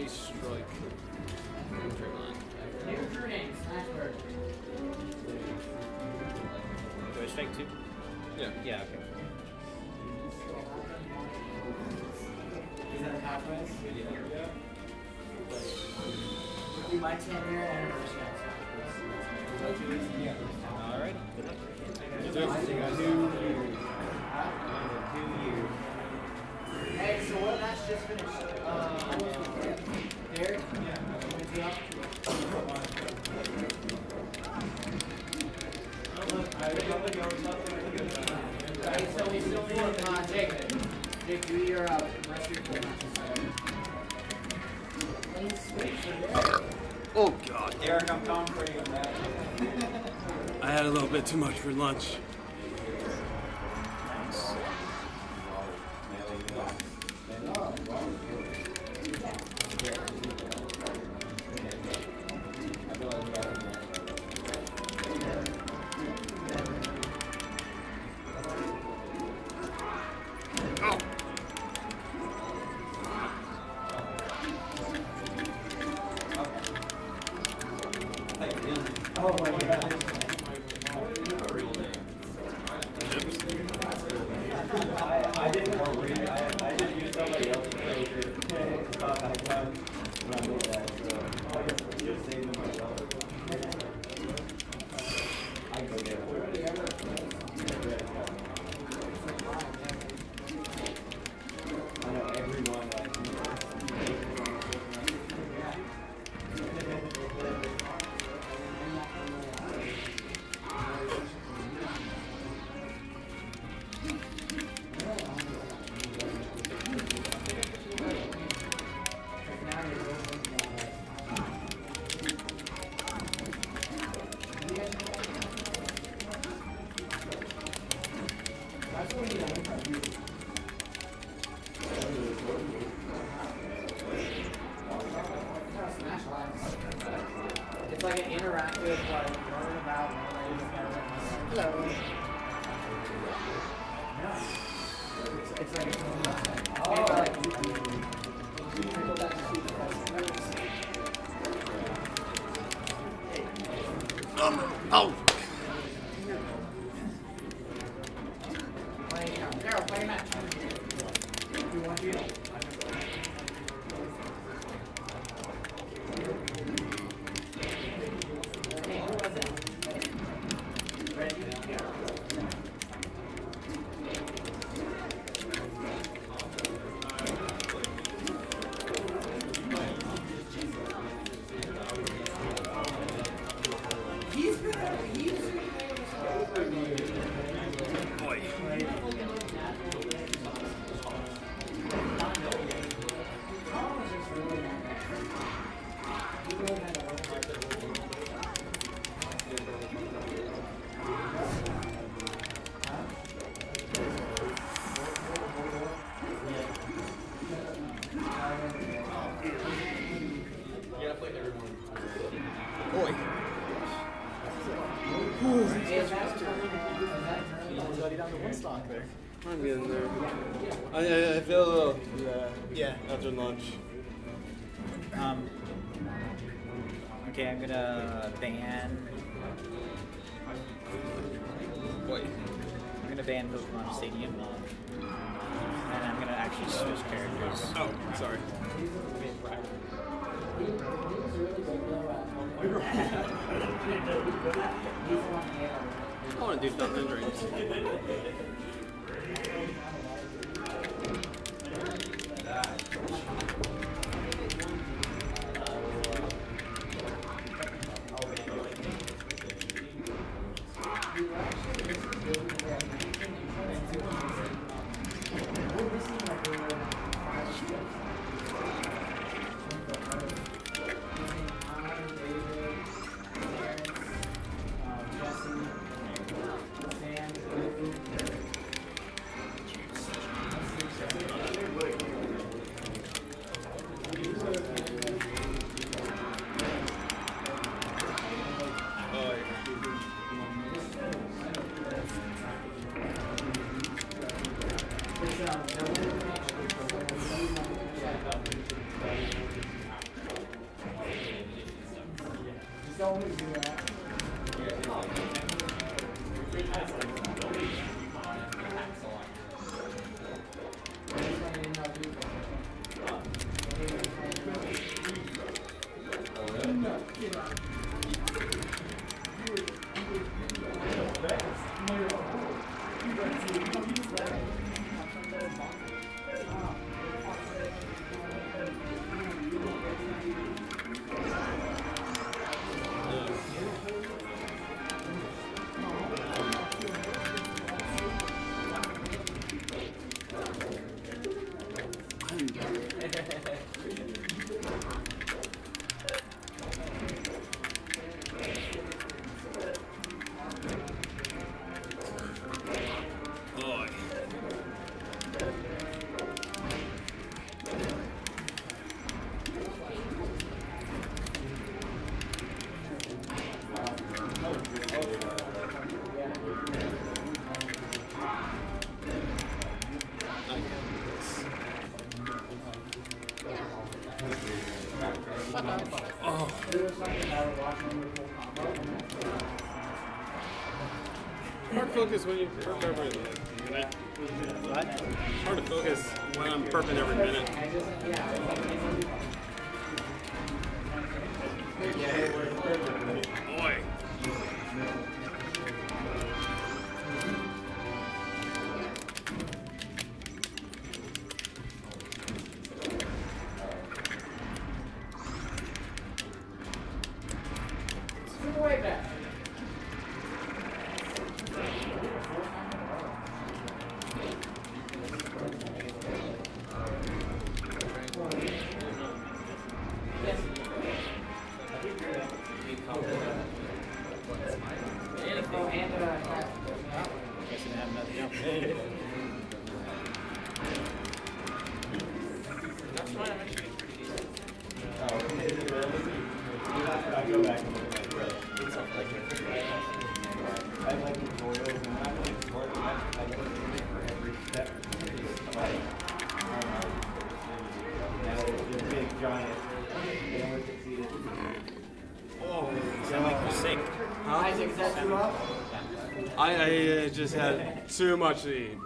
Face strike. Do I strike 2? Yeah. Yeah, okay. Is that halfway? Yeah. It'll be my 10-year anniversary. Yeah. Alright. Good luck. 2 years. 2 years. Hey, so what match just finished? Derek? Yeah. When's he up? Alright, so we still need Jake. Jake, do your rest of your full matches. Oh god. Eric, I'm coming for you, man. I had a little bit too much for lunch. Oh my god. I didn't know I just used somebody else's page. Thought I got when I made that, so I just saved them myself. I can go get it. I know everyone It's like an interactive, like, learn about hello. It's like Oh! Daryl, play a match. You want you? I'm getting there. I feel a little, yeah, after lunch. Okay, I'm gonna ban. Wait. I'm gonna ban Pokemon Stadium. And I'm gonna actually switch characters. Oh, sorry. I want to do Thunder Dreams. always do that. Hard to focus when you burp every minute. What? Hard to focus when I'm burping every minute. Boy. Way back. I go back and look at my I like tutorials and I'm not really smart, but I look at it for every step. Like, now it's a big giant. They only succeeded. Oh, sound like you're sick. Isaac, is that too much? I just had too much to eat.